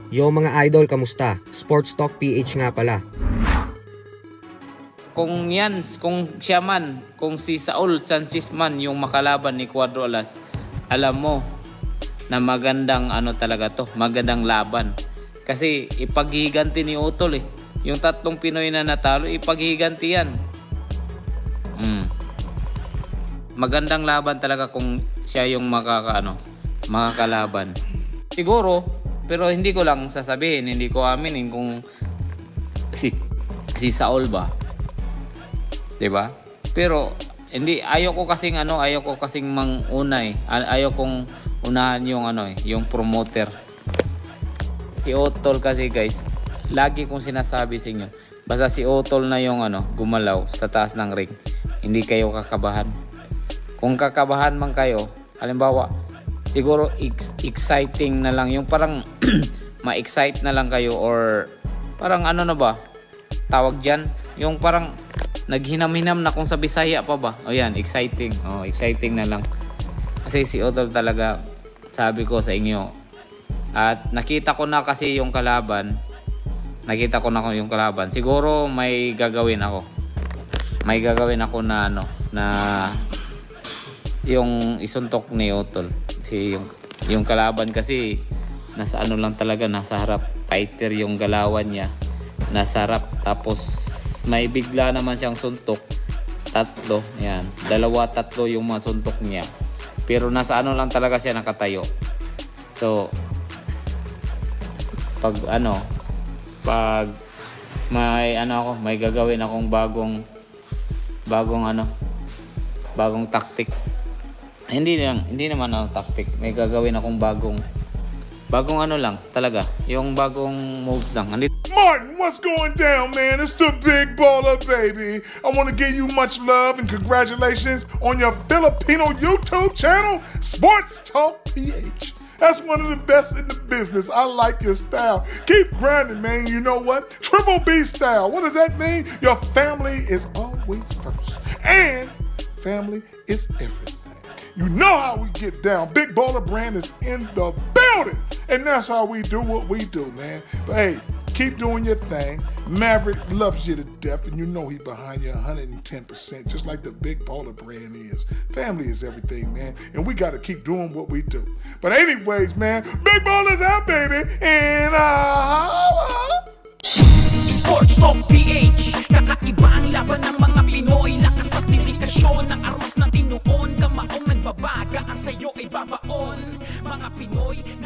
Yo mga idol, kamusta? Sports Talk PH nga pala. Kung siya man, kung si Saul Sanchez man yung makalaban ni Cuadro Alas, alam mo na magandang talaga to, magandang laban. Kasi ipaghiganti ni Utol yung tatlong Pinoy na natalo, ipaghiganti yan. Magandang laban talaga kung siya yung makakalaban. Siguro, pero hindi ko lang sasabihin, hindi ko aminin kung si Saul ba. 'Di ba? Pero ayaw ko kasing mangunay. Ayaw kong unahan yung promoter. Si Utol kasi guys, lagi kong sinasabi sa inyo, basta si Utol na yung gumalaw sa taas ng ring, hindi kayo kakabahan. Kung kakabahan man kayo, halimbawa, siguro exciting na lang, yung parang ma-excite na lang kayo, or parang tawag dyan, yung parang naghinam-hinam na kung sa Bisaya pa ba. O yan, exciting. Exciting na lang. Kasi si Utol talaga, sabi ko sa inyo, at nakita ko na kasi yung kalaban. Siguro may gagawin ako. Na yung isuntok ni Utol. Kasi yung kalaban kasi nasa lang talaga, nasa harap. Fighter yung galawan niya. Nasa harap. Tapos may bigla naman siyang suntok. 3. Yan. 2-3 yung mga suntok niya. Pero nasa lang talaga siya nakatayo. So pag may gagawin akong bagong tactic. Hindi naman tactic. May gagawin akong bagong lang talaga. Yung bagong move lang. Martin, what's going down, man? It's the Big Baller, baby. I want to give you much love and congratulations on your Filipino YouTube channel, Sports Talk PH. That's one of the best in the business. I like your style. Keep grinding, man. You know what? Triple B style. What does that mean? Your family is always first. And family is everything. You know how we get down. Big Baller Brand is in the building. And that's how we do what we do, man. But hey, keep doing your thing. Maverick loves you to death, and you know he behind you 110%, just like the Big Baller Brand is. Family is everything, man, and we got to keep doing what we do. But anyways, man, Big Baller's out, baby, and Sports Talk PH, kakaiba ang laban ng mga Pinoy. Lakas at dedikasyon ng armas na tinuon. Kamaong nagbabaga, ang sayo ay babaon. Mga Pinoy